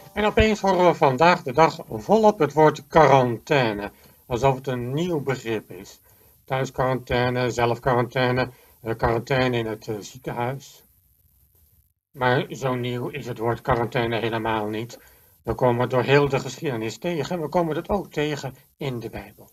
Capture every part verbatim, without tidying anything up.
En opeens horen we vandaag de dag volop het woord quarantaine, alsof het een nieuw begrip is. Thuisquarantaine, zelfquarantaine, eh, quarantaine in het uh, ziekenhuis. Maar zo nieuw is het woord quarantaine helemaal niet. We komen het door heel de geschiedenis tegen, we komen het ook tegen in de Bijbel.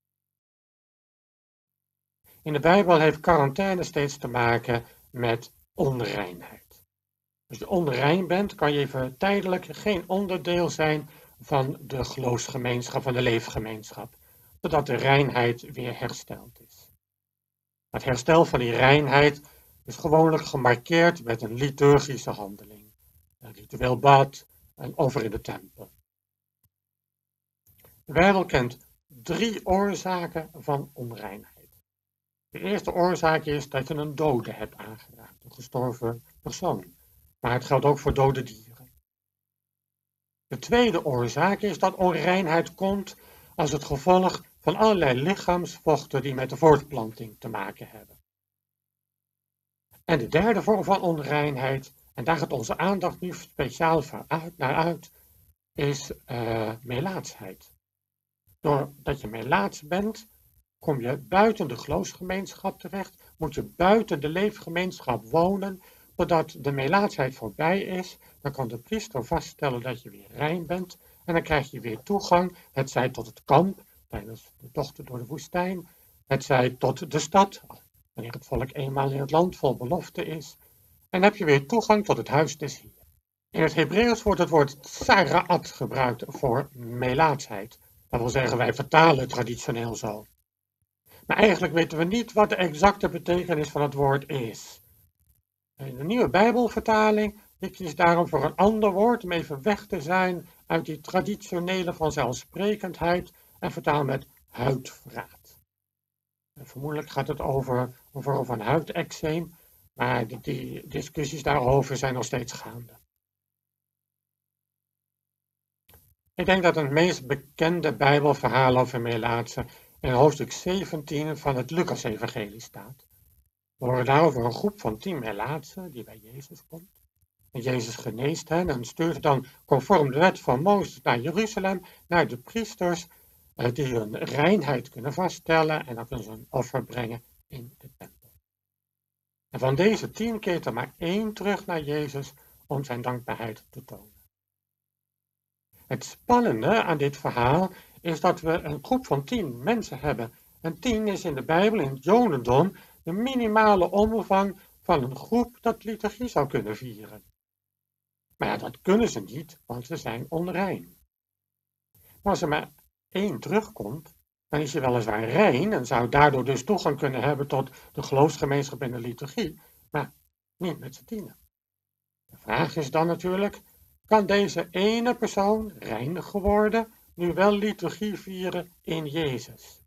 In de Bijbel heeft quarantaine steeds te maken met onreinheid. Als je onrein bent, kan je even tijdelijk geen onderdeel zijn van de geloofsgemeenschap, van de leefgemeenschap, totdat de reinheid weer hersteld is. Het herstel van die reinheid is gewoonlijk gemarkeerd met een liturgische handeling, een ritueel bad, een offer in de tempel. De Bijbel kent drie oorzaken van onreinheid. De eerste oorzaak is dat je een dode hebt aangeraakt, een gestorven persoon. Maar het geldt ook voor dode dieren. De tweede oorzaak is dat onreinheid komt als het gevolg van allerlei lichaamsvochten die met de voortplanting te maken hebben. En de derde vorm van onreinheid, en daar gaat onze aandacht nu speciaal naar uit, is uh, melaatsheid. Doordat je melaats bent, kom je buiten de geloofsgemeenschap terecht, moet je buiten de leefgemeenschap wonen, totdat de melaatsheid voorbij is. Dan kan de priester vaststellen dat je weer rein bent en dan krijg je weer toegang, hetzij tot het kamp tijdens de tochten door de woestijn, hetzij tot de stad, wanneer het volk eenmaal in het land vol belofte is, en heb je weer toegang tot het huis des Heeren. In het Hebreeuws wordt het woord tsaraat gebruikt voor melaatsheid. Dat wil zeggen, wij vertalen het traditioneel zo. Maar eigenlijk weten we niet wat de exacte betekenis van het woord is. In de nieuwe Bijbelvertaling ik kies daarom voor een ander woord om even weg te zijn uit die traditionele vanzelfsprekendheid en vertaal met huidverraad. Vermoedelijk gaat het over, over, over een huideczeem, maar die, die discussies daarover zijn nog steeds gaande. Ik denk dat het meest bekende Bijbelverhaal over melaatsen in hoofdstuk zeventien van het Lucas-evangelie staat. We horen daarover een groep van tien melaatsen die bij Jezus komt. En Jezus geneest hen en stuurt dan conform de wet van Mozes naar Jeruzalem, naar de priesters eh, die hun reinheid kunnen vaststellen en dan kunnen ze een offer brengen in de tempel. En van deze tien keert er maar één terug naar Jezus om zijn dankbaarheid te tonen. Het spannende aan dit verhaal is dat we een groep van tien mensen hebben. En tien is in de Bijbel, in het Jodendom, de minimale omvang van een groep dat liturgie zou kunnen vieren. Maar ja, dat kunnen ze niet, want ze zijn onrein. Maar als er maar één terugkomt, dan is hij weliswaar rein en zou daardoor dus toegang kunnen hebben tot de geloofsgemeenschap en de liturgie, maar niet met z'n tienen. De vraag is dan natuurlijk, kan deze ene persoon, reinig geworden, nu wel liturgie vieren in Jezus?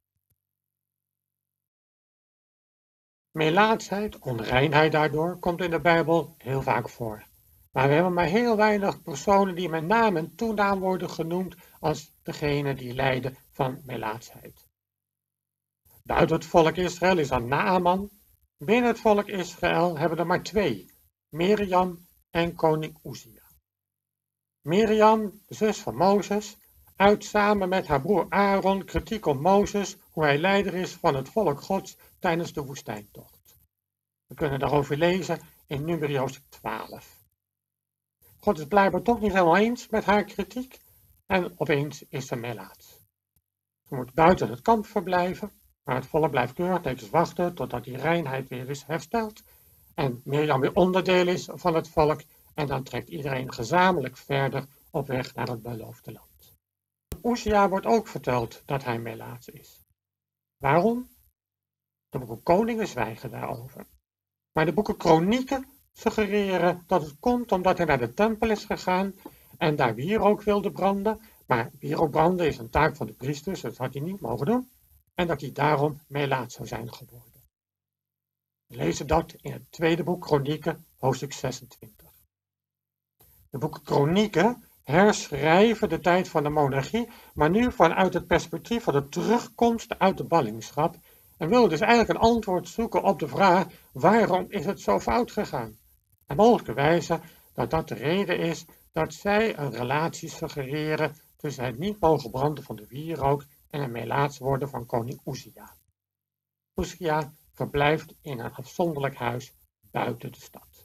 Melaatsheid, onreinheid daardoor, komt in de Bijbel heel vaak voor. Maar we hebben maar heel weinig personen die met naam en toenaam worden genoemd als degene die lijden van melaatsheid. Buiten het volk Israël is dat Naaman. Binnen het volk Israël hebben er maar twee, Mirjam en koning Uzia. Mirjam, de zus van Mozes, uit samen met haar broer Aaron kritiek op Mozes, hoe hij leider is van het volk Gods tijdens de woestijntocht. We kunnen daarover lezen in Numeri hoofdstuk twaalf. God is blijkbaar toch niet helemaal eens met haar kritiek en opeens is ze melaats. Ze moet buiten het kamp verblijven, maar het volk blijft keurig netjes wachten totdat die reinheid weer is hersteld en Mirjam weer onderdeel is van het volk en dan trekt iedereen gezamenlijk verder op weg naar het beloofde land. Uzia wordt ook verteld dat hij melaats is. Waarom? De boeken Koningen zwijgen daarover. Maar de boeken Kronieken suggereren dat het komt omdat hij naar de tempel is gegaan en daar wierook wilde branden. Maar wierook branden is een taak van de priesters, dat had hij niet mogen doen. En dat hij daarom melaats zou zijn geworden. We lezen dat in het tweede boek Kronieken, hoofdstuk zesentwintig. De boeken Kronieken herschrijven de tijd van de monarchie, maar nu vanuit het perspectief van de terugkomst uit de ballingschap en willen dus eigenlijk een antwoord zoeken op de vraag waarom is het zo fout gegaan. En mogelijkerwijze dat dat de reden is dat zij een relatie suggereren tussen het niet mogen branden van de wierook en het melaats worden van koning Uzia. Uzia verblijft in een afzonderlijk huis buiten de stad.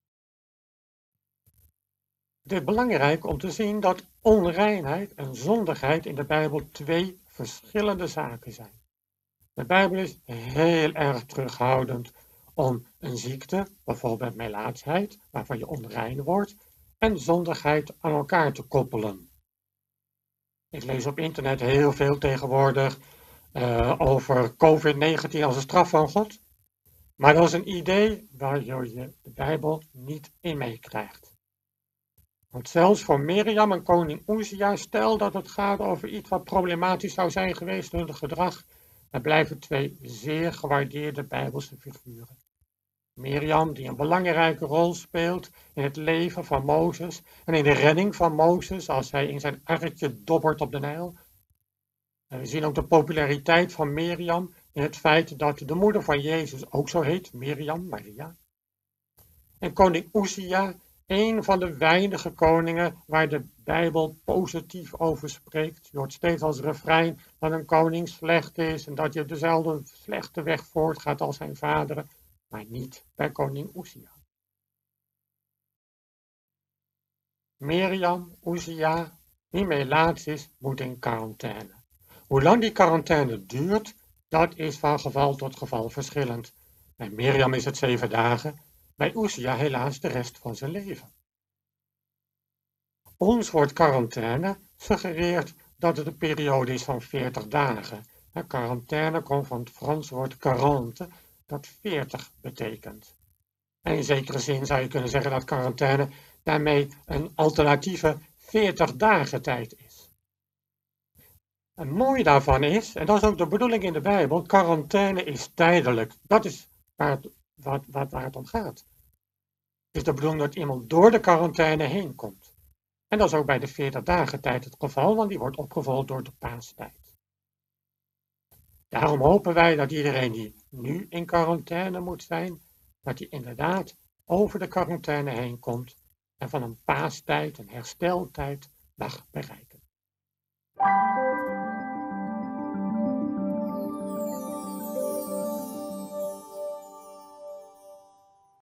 Het is belangrijk om te zien dat onreinheid en zondigheid in de Bijbel twee verschillende zaken zijn. De Bijbel is heel erg terughoudend om een ziekte, bijvoorbeeld melaatsheid, waarvan je onrein wordt, en zondigheid aan elkaar te koppelen. Ik lees op internet heel veel tegenwoordig uh, over covid negentien als een straf van God. Maar dat is een idee waar je de Bijbel niet in meekrijgt. Want zelfs voor Miriam en koning Uzia, stel dat het gaat over iets wat problematisch zou zijn geweest in hun gedrag, er blijven twee zeer gewaardeerde Bijbelse figuren. Miriam, die een belangrijke rol speelt in het leven van Mozes en in de redding van Mozes als hij in zijn arretje dobbert op de Nijl. En we zien ook de populariteit van Miriam in het feit dat de moeder van Jezus ook zo heet, Miriam, Maria. En koning Uzia, een van de weinige koningen waar de Bijbel positief over spreekt. Je hoort steeds als refrein dat een koning slecht is en dat je dezelfde slechte weg voortgaat als zijn vaderen, maar niet bij koning Uzia. Miriam, Uzia, die melaats is, moet in quarantaine. Hoe lang die quarantaine duurt, dat is van geval tot geval verschillend. Bij Miriam is het zeven dagen, bij Uzia helaas de rest van zijn leven. Ons woord quarantaine suggereert dat het een periode is van veertig dagen. Quarantaine komt van het Franse woord quarante, dat veertig betekent. En in zekere zin zou je kunnen zeggen dat quarantaine daarmee een alternatieve veertig dagen tijd is. En mooi daarvan is, en dat is ook de bedoeling in de Bijbel, quarantaine is tijdelijk. Dat is waar het, wat, wat, waar het om gaat. Het is de bedoeling dat iemand door de quarantaine heen komt. En dat is ook bij de veertig dagen tijd het geval, want die wordt opgevolgd door de paastijd. Daarom hopen wij dat iedereen die nu in quarantaine moet zijn, dat hij inderdaad over de quarantaine heen komt en van een paastijd, een hersteltijd, mag bereiken.